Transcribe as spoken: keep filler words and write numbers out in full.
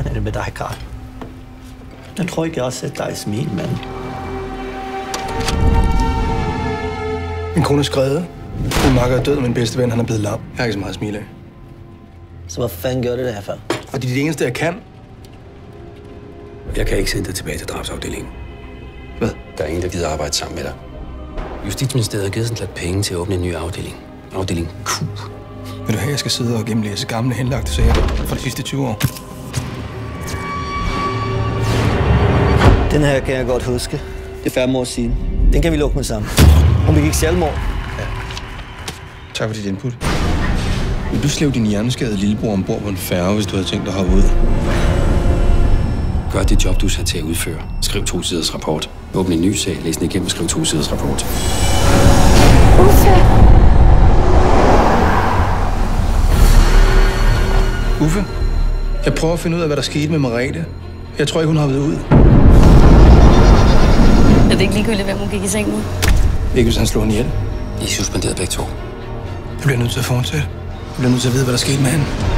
Hvordan er det med dig, Karl? Jeg tror ikke, jeg har set dig smile, mand. Min kone er skrevet. Min makker er død, og min bedste ven han er blevet lam. Jeg har ikke så meget at smile af. Så hvad fanden gjorde det der for? Fordi det er det eneste, jeg kan. Jeg kan ikke sende dig tilbage til drabsafdelingen. Hvad? Der er ingen, der gider arbejde sammen med dig. Justitsministeriet har givet sådan lidt penge til at åbne en ny afdeling. Afdeling Q. Vil du have, jeg skal sidde og gennemlæse gamle henlagte sager fra de sidste tyve år? Den her kan jeg godt huske. Det er fem år siden. Den kan vi lukke med sammen. Hun begik selvmord. Ja. Tak for dit input. Vil du slæve din hjerneskadede lillebror ombord på en færge, hvis du havde tænkt dig at hoppe ud? Gør det job, du er sat til at udføre. Skriv to siders rapport. Åbn en ny sag, læs den igennem og skriv to siders rapport. Uffe! Uffe, jeg prøver at finde ud af, hvad der skete med Merete. Jeg tror ikke, hun har været ud. Er det ikke ligegyldigt, hvem hun gik i seng med? Ikke hvis han slog hende ihjel. I er suspenderet begge to. Jeg bliver nødt til at fortsætte. Jeg bliver nødt til at vide, hvad der skete med hende.